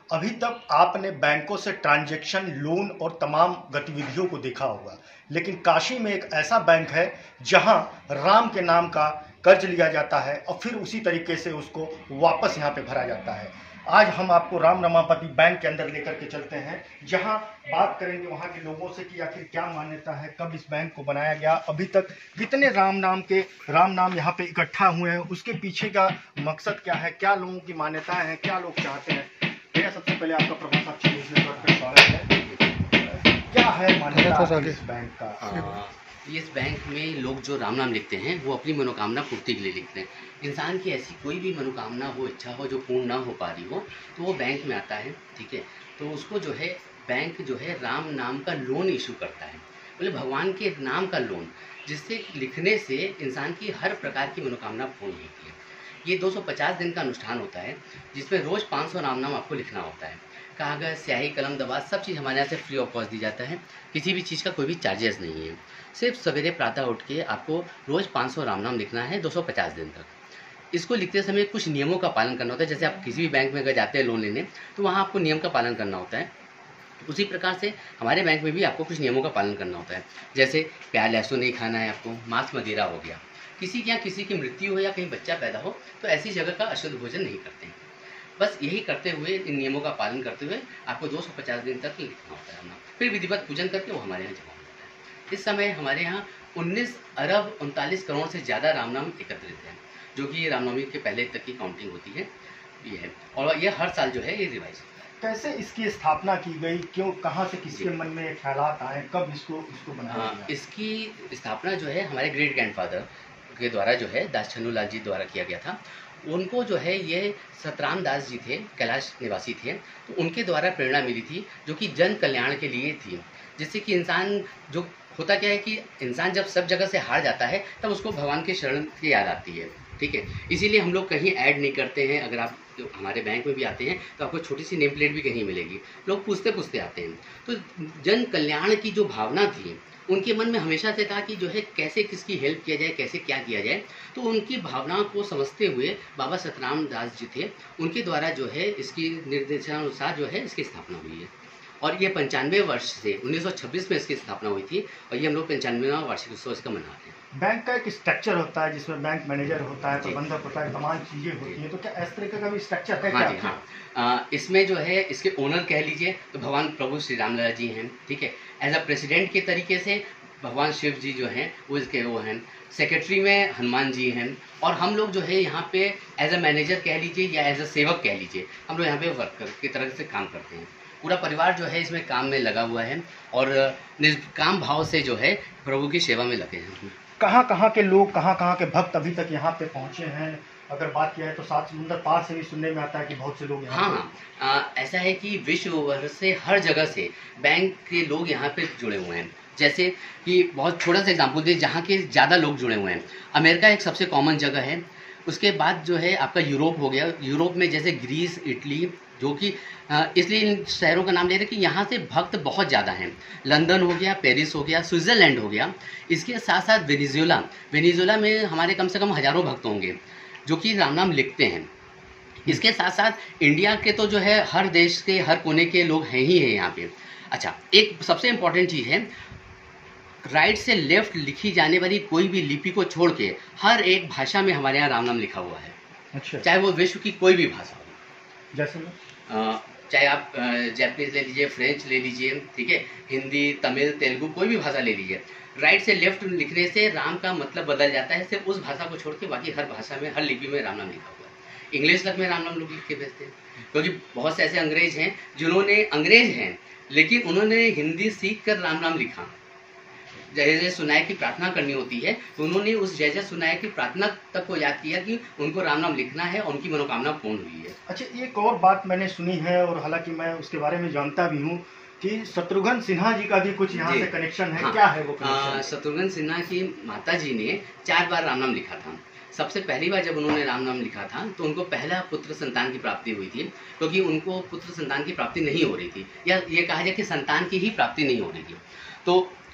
अभी तक आपने बैंकों से ट्रांजैक्शन, लोन और तमाम गतिविधियों को देखा होगा, लेकिन काशी में एक ऐसा बैंक है जहां राम के नाम का कर्ज लिया जाता है और फिर उसी तरीके से उसको वापस यहां पे भरा जाता है। आज हम आपको राम रमापति बैंक के अंदर लेकर के चलते हैं, जहां बात करेंगे वहां के लोगों से कि आखिर क्या मान्यता है, कब इस बैंक को बनाया गया, अभी तक कितने राम नाम यहाँ पे इकट्ठा हुए हैं, उसके पीछे का मकसद क्या है, क्या लोगों की मान्यताएं हैं, क्या लोग चाहते हैं। भैया, सबसे पहले आपका प्रभा साक्षी न्यूज़ नेटवर्क पे स्वागत है। क्या है मान्यता इस बैंक का? इस बैंक में लोग जो राम नाम लिखते हैं वो अपनी मनोकामना पूर्ति के लिए लिखते हैं। इंसान की ऐसी कोई भी मनोकामना हो, इच्छा हो जो पूर्ण ना हो पा रही हो, तो वो बैंक में आता है, ठीक है। तो उसको जो है बैंक जो है राम नाम का लोन इशू करता है, बोले भगवान के नाम का लोन, जिससे लिखने से इंसान की हर प्रकार की मनोकामना पूर्ण होती है। ये 250 दिन का अनुष्ठान होता है, जिसमें रोज़ 500 राम नाम आपको लिखना होता है। कागज़, स्याही, कलम, दवा सब चीज़ हमारे यहाँ से फ्री ऑफ कॉस्ट दी जाता है। किसी भी चीज़ का कोई भी चार्जेस नहीं है। सिर्फ सवेरे प्रातः उठ के आपको रोज़ 500 राम नाम लिखना है 250 दिन तक। इसको लिखते समय कुछ नियमों का पालन करना होता है। जैसे आप किसी भी बैंक में अगर जाते हैं लोन लेने, तो वहाँ आपको नियम का पालन करना होता है। उसी प्रकार से हमारे बैंक में भी आपको कुछ नियमों का पालन करना होता है। जैसे प्याज लहसुन नहीं खाना है आपको, मांस मदिरा हो गया, किसी के यहाँ किसी की मृत्यु हो या कहीं बच्चा पैदा हो तो ऐसी जगह का अशुद्ध भोजन नहीं करते हैं। बस यही करते हुए, इन नियमों का पालन करते हुए आपको 250 दिन तक लिखना होता है अपना। फिर विधिवत पूजन करके वो हमारे यहाँ जमा होता है। इस समय हमारे यहाँ 19 अरब 39 करोड़ से ज़्यादा रामनाम एकत्रित हैं, जो कि रामनवमी के पहले तक की काउंटिंग होती है, ये है। और ये हर साल जो है ये रिवाइज होता है। कैसे इसकी स्थापना की गई, क्यों, कहाँ से किसके मन में ख्यालात आए, कब इसको बनाया गया? इसकी स्थापना जो है हमारे ग्रेट ग्रैंडफादर के द्वारा जो है दास छन्नू लाल जी द्वारा किया गया था। उनको जो है ये सतराम दास जी थे, कैलाश निवासी थे, तो उनके द्वारा प्रेरणा मिली थी, जो कि जन कल्याण के लिए थी। जिससे कि इंसान जो होता क्या है कि इंसान जब सब जगह से हार जाता है तब उसको भगवान के शरण की याद आती है, ठीक है। इसीलिए हम लोग कहीं ऐड नहीं करते हैं। अगर आप हमारे बैंक में भी आते हैं तो आपको छोटी सी नेम प्लेट भी कहीं मिलेगी। लोग पूछते पूछते आते हैं। तो जन कल्याण की जो भावना थी उनके मन में हमेशा से था कि जो है कैसे किसकी हेल्प किया जाए, कैसे क्या किया जाए। तो उनकी भावना को समझते हुए बाबा सतराम दास जी थे, उनके द्वारा जो है इसकी निर्देशानुसार जो है इसकी स्थापना हुई है। और ये 95 वर्ष से 1926 में इसकी स्थापना हुई थी और ये हम लोग 95वां वार्षिक उत्सव इसका मनाते हैं। बैंक का एक स्ट्रक्चर होता है जिसमें बैंक मैनेजर होता है, प्रबंधक होता है, तमाम चीज़ें होती हैं, तो क्या इस तरीके का भी स्ट्रक्चर है? हाँ जी, हाँ। इसमें जो है इसके ओनर कह लीजिए तो भगवान प्रभु श्री रामलला जी हैं, ठीक है। एज अ प्रेसिडेंट के तरीके से भगवान शिव जी जो हैं वो इसके वो हैं। सेक्रेटरी में हनुमान जी हैं। और हम लोग जो है यहाँ पे एज अ मैनेजर कह लीजिए या एज अ सेवक कह लीजिए, हम लोग यहाँ पे वर्कर की तरह से काम करते हैं। पूरा परिवार जो है इसमें काम में लगा हुआ है और निष्काम भाव से जो है प्रभु की सेवा में लगे हैं। कहाँ के लोग, कहाँ के भक्त अभी तक यहाँ पे पहुँचे हैं? अगर बात किया है तो 7 समुंदर पार से भी सुनने में आता है कि बहुत से लोग यहाँ हाँ, ऐसा है कि विश्व भर से हर जगह से बैंक के लोग यहाँ पे जुड़े हुए हैं। जैसे कि बहुत छोटा सा एग्जांपल दे, जहाँ के ज़्यादा लोग जुड़े हुए हैं। अमेरिका एक सबसे कॉमन जगह है। उसके बाद जो है आपका यूरोप हो गया। यूरोप में जैसे ग्रीस, इटली, जो कि इसलिए इन शहरों का नाम ले रहे हैं कि यहाँ से भक्त बहुत ज़्यादा हैं। लंदन हो गया, पेरिस हो गया, स्विट्ज़रलैंड हो गया। इसके साथ साथ वेनेजुएला में हमारे कम से कम हज़ारों भक्त होंगे जो कि राम नाम लिखते हैं। इसके साथ साथ इंडिया के तो जो है हर देश के हर कोने के लोग हैं ही हैं यहाँ पे। अच्छा, एक सबसे इम्पॉर्टेंट चीज़ है, राइट से लेफ्ट लिखी जाने वाली कोई भी लिपि को छोड़ के हर एक भाषा में हमारे यहाँ राम नाम लिखा हुआ है। अच्छा। चाहे वो विश्व की कोई भी भाषा हो, जैसे चाहे आप जापानीज ले लीजिए, फ्रेंच ले लीजिए, ठीक है, हिंदी, तमिल, तेलुगु, कोई भी भाषा ले लीजिए। राइट से लेफ्ट लिखने से राम का मतलब बदल जाता है। सिर्फ उस भाषा को छोड़ के बाकी हर भाषा में, हर लिपि में राम नाम लिखा हुआ है। इंग्लिश तक में राम नाम लोग लिख के भेजते हैं, क्योंकि बहुत से ऐसे अंग्रेज हैं जिन्होंने, अंग्रेज हैं लेकिन उन्होंने हिंदी सीख कर राम नाम लिखा। जय जय सुनाए की प्रार्थना करनी होती है तो उन्होंने उस जय जय सुनाए की प्रार्थना तक को याद किया कि उनको राम नाम लिखना है और उनकी मनोकामना पूर्ण हुई है। अच्छा, एक और बात मैंने सुनी है और हालांकि मैं उसके बारे में जानता भी हूँ कि शत्रुघ्न सिन्हा जी का भी कुछ यहाँ से कनेक्शन है। हाँ, क्या है वो कनेक्शन? शत्रुघ्न सिन्हा की माता जी ने 4 बार राम नाम लिखा था। सबसे पहली बार जब उन्होंने राम नाम लिखा था तो उनको पहला पुत्र संतान की प्राप्ति हुई थी, क्योंकि उनको पुत्र संतान की प्राप्ति नहीं हो रही थी, या ये कहा जाए कि संतान की ही प्राप्ति नहीं हो रही थी। तो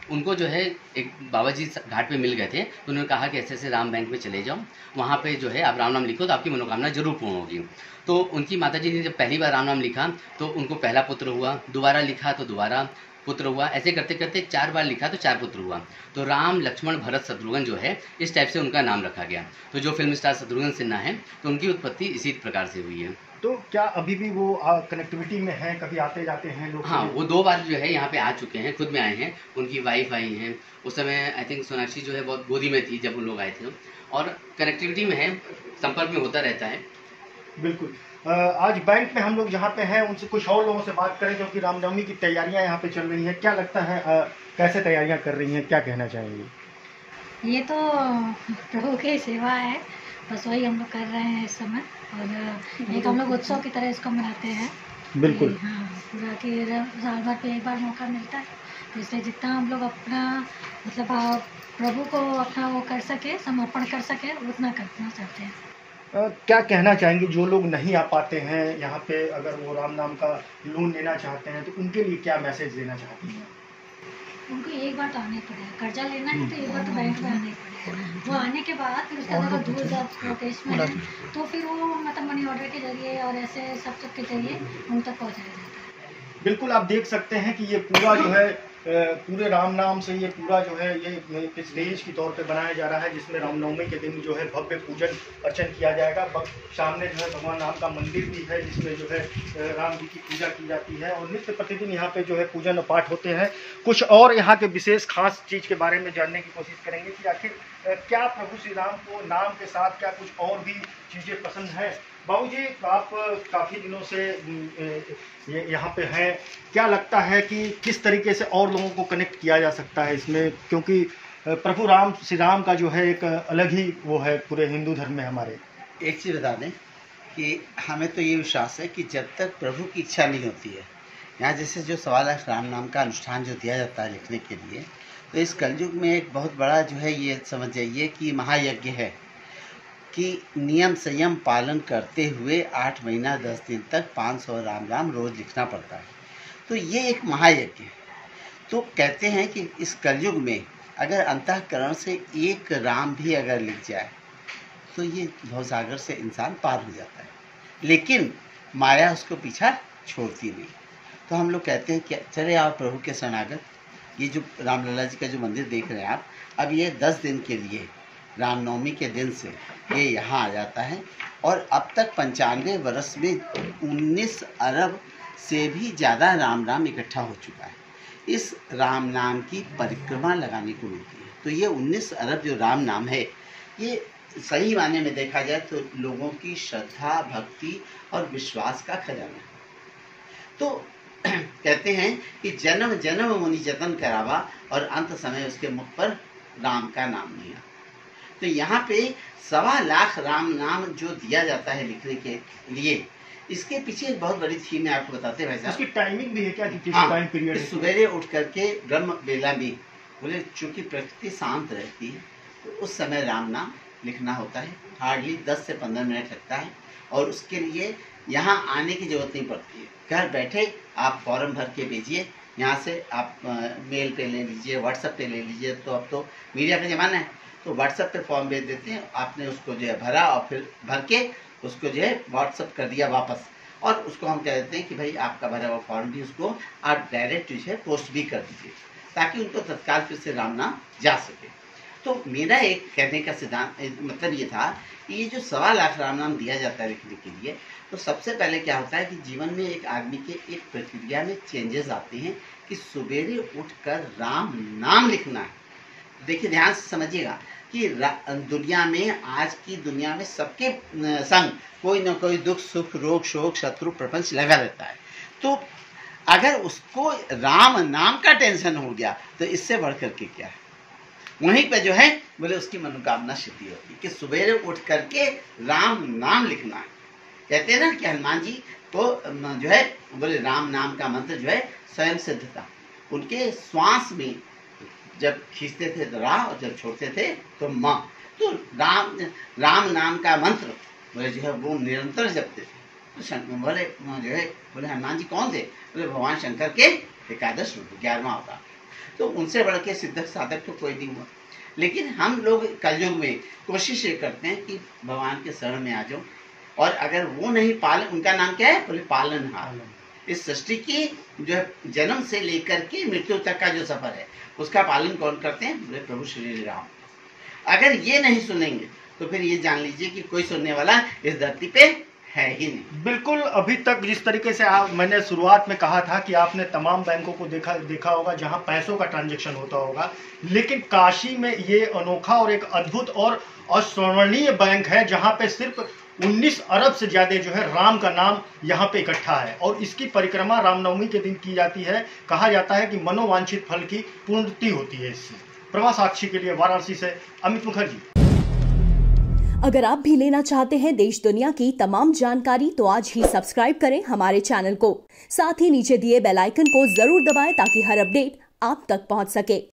उनको जो है एक बाबा जी घाट पे मिल गए थे, तो उन्होंने कहा कि ऐसे ऐसे राम बैंक में चले जाओ, वहाँ पे जो है आप राम नाम लिखो तो आपकी मनोकामना जरूर पूर्ण होगी। तो उनकी माता जी ने जब पहली बार राम नाम लिखा तो उनको पहला पुत्र हुआ, दोबारा लिखा तो दोबारा पुत्र हुआ, ऐसे करते करते 4 बार लिखा तो 4 पुत्र हुआ। तो राम लक्ष्मण भरत शत्रुघ्न जो है इस टाइप से उनका नाम रखा गया। तो जो फिल्म स्टार शत्रुघ्न सिन्हा है तो उनकी उत्पत्ति इसी प्रकार से हुई है। तो क्या अभी भी वो कनेक्टिविटी में है, कभी आते जाते हैं लोग? हाँ, वो 2 बार जो है यहाँ पे आ चुके हैं, खुद में आए हैं, उनकी वाइफ आई हैं। उस समय आई थिंक सोनाक्षी जो है बहुत गोदी में थी जब उन लोग आए थे, और कनेक्टिविटी में है, संपर्क में होता रहता है। बिल्कुल। आज बैंक में हम लोग जहाँ पे हैं उनसे कुछ और लोगों से बात करें, क्योंकि रामनवमी की तैयारियां यहाँ पे चल रही हैं। क्या लगता है कैसे तैयारियां कर रही हैं, क्या कहना चाहेंगे? ये तो प्रभु की सेवा है, बस वही हम लोग कर रहे हैं इस समय। और एक हम लोग उत्सव की तरह इसको मनाते हैं। बिल्कुल। हाँ, पूरा कि साल भर पे एक बार मौका मिलता है, तो इसलिए जितना हम लोग अपना मतलब प्रभु को अपना वो कर सके, समर्पण कर सके, उतना करना चाहते हैं। क्या कहना चाहेंगे जो लोग नहीं आ पाते हैं यहाँ पे, अगर वो राम नाम का लोन लेना चाहते हैं तो उनके लिए क्या मैसेज देना चाहती हैं? उनको एक बार तो आना ही पड़ेगा, कर्जा लेना है तो एक बार तो बैंक में आना ही पड़ेगा। वो आने के बाद फिर उसके बाद दूर जब प्रदेश में है तो फिर वो मतलब मनी ऑर्डर के जरिए और ऐसे सब के जरिए उन तक पहुँचाया जाता है। बिल्कुल, आप देख सकते हैं कि ये पूरा जो है पूरे राम नाम से ये पूरा जो है ये स्टेज की तौर पे बनाया जा रहा है, जिसमें रामनवमी के दिन जो है भव्य पूजन अर्चन किया जाएगा। सामने जो है भगवान राम का मंदिर भी है, जिसमें जो है राम जी की पूजा की जाती है, और नित्य प्रतिदिन यहाँ पे जो है पूजन और पाठ होते हैं। कुछ और यहाँ के विशेष खास चीज़ के बारे में जानने की कोशिश करेंगे कि आखिर क्या प्रभु श्री राम को नाम के साथ क्या कुछ और भी चीज़ें पसंद हैं। बाबू जी, आप काफ़ी दिनों से यहाँ पे हैं, क्या लगता है कि किस तरीके से और लोगों को कनेक्ट किया जा सकता है इसमें, क्योंकि प्रभु राम श्री राम का जो है एक अलग ही वो है पूरे हिंदू धर्म में हमारे। एक चीज़ बता दें कि हमें तो ये विश्वास है कि जब तक प्रभु की इच्छा नहीं होती है, यहाँ जैसे जो 1.25 लाख राम नाम का अनुष्ठान जो दिया जाता है लिखने के लिए, तो इस कलयुग में एक बहुत बड़ा जो है ये समझ जाइए कि महायज्ञ है कि नियम संयम पालन करते हुए 8 महीना 10 दिन तक 500 राम राम रोज लिखना पड़ता है। तो ये एक महायज्ञ है। तो कहते हैं कि इस कलयुग में अगर अंतःकरण से एक राम भी अगर लिख जाए तो ये भवसागर से इंसान पार हो जाता है, लेकिन माया उसको पीछा छोड़ती नहीं। तो हम लोग कहते हैं कि चले आप प्रभु के शरणागत, ये जो रामलला जी का जो मंदिर देख रहे हैं आप, अब ये 10 दिन के लिए रामनवमी के दिन से ये यहाँ आ जाता है, और अब तक 95 वर्ष में 19 अरब से भी ज़्यादा राम नाम इकट्ठा हो चुका है। इस राम नाम की परिक्रमा लगाने को मिलती है। तो ये 19 अरब जो राम नाम है, ये सही मायने में देखा जाए तो लोगों की श्रद्धा, भक्ति और विश्वास का खजाना है। तो कहते हैं कि जन्म जन्म मुनि जतन करावा और अंत समय उसके मुख पर राम का नाम नहीं आता। तो यहाँ पे 1.25 लाख राम नाम जो दिया जाता है लिखने के लिए, इसके पीछे एक बहुत बड़ी थीम है, आपको बताते हैं भाई साहब। इसकी टाइमिंग भी है क्या, किस टाइम पीरियड है? सवेरे उठ करके ब्रह्म बेला में, बोले चूंकि प्रकृति शांत रहती है तो उस समय राम नाम लिखना होता है। हार्डली 10 से 15 मिनट लगता है, और उसके लिए यहाँ आने की जरूरत नहीं पड़ती है। घर बैठे आप फॉर्म भर के भेजिए, यहाँ से आप मेल पे ले लीजिए, व्हाट्सएप पे ले लीजिए। तो अब तो मीडिया का ज़माना है, तो व्हाट्सएप पे फॉर्म भेज देते हैं, आपने उसको जो है भरा और फिर भर के उसको जो है व्हाट्सएप कर दिया वापस, और उसको हम कह देते हैं कि भाई आपका भरा हुआ फॉर्म भी उसको आप डायरेक्ट जो है पोस्ट भी कर दीजिए, ताकि उनको तत्काल फिर से राम नाम जा सके। तो मेरा एक कहने का सिद्धांत मतलब ये था कि ये जो 1.25 लाख राम नाम दिया जाता है लिखने के लिए, तो सबसे पहले क्या होता है कि जीवन में एक आदमी के एक प्रक्रिया में चेंजेस आते हैं कि सवेरे उठकर राम नाम लिखना है। देखिए ध्यान से समझिएगा कि दुनिया में, आज की दुनिया में सबके संग कोई ना कोई दुख सुख रोग शोक शत्रु प्रपंच लगा रहता है। तो अगर उसको राम नाम का टेंशन हो गया तो इससे बढ़ करके क्या है, वहीं पे जो है बोले उसकी मनोकामना सिद्धि होती है कि सवेरे उठ करके राम नाम लिखना है। कहते हैं ना कि हनुमान जी को जो है बोले राम नाम का मंत्र जो है स्वयं सिद्ध था। उनके श्वास में जब खींचते थे तो रा, और जब छोड़ते थे तो माँ। तो राम नाम का मंत्र बोले जो है वो निरंतर जपते थे। तो बोले जो है बोले हनुमान जी कौन थे? बोले भगवान शंकर के एकादश रूप 11वां अवतार। तो उनसे बढ़ के सिद्धक साधक तो कोई नहीं हुआ। लेकिन हम लोग कलयुग में कोशिश ये करते हैं कि भगवान के शरण में आ जाओ, और अगर वो नहीं पालन, उनका नाम क्या है, बोले पालनहार। इस सृष्टि की जो है जन्म से लेकर के मृत्यु तक का जो सफर है उसका पालन कौन करते हैं, बोले प्रभु श्री राम। अगर ये नहीं सुनेंगे तो फिर ये जान लीजिए कि कोई सुनने वाला इस धरती पे है ही नहीं। बिल्कुल, अभी तक जिस तरीके से मैंने शुरुआत में कहा था कि आपने तमाम बैंकों को देखा होगा जहां पैसों का ट्रांजैक्शन होता होगा, लेकिन काशी में ये अनोखा और एक अद्भुत और अस्मरणीय बैंक है जहां पे सिर्फ 19 अरब से ज्यादा जो है राम का नाम यहाँ पे इकट्ठा है, और इसकी परिक्रमा रामनवमी के दिन की जाती है। कहा जाता है कि मनोवांछित फल की पूर्ति होती है इससे। प्रवास साक्षी के लिए वाराणसी से अमित मुखर्जी। अगर आप भी लेना चाहते हैं देश दुनिया की तमाम जानकारी तो आज ही सब्सक्राइब करें हमारे चैनल को। साथ ही नीचे दिए बेल आइकन को जरूर दबाएं ताकि हर अपडेट आप तक पहुंच सके।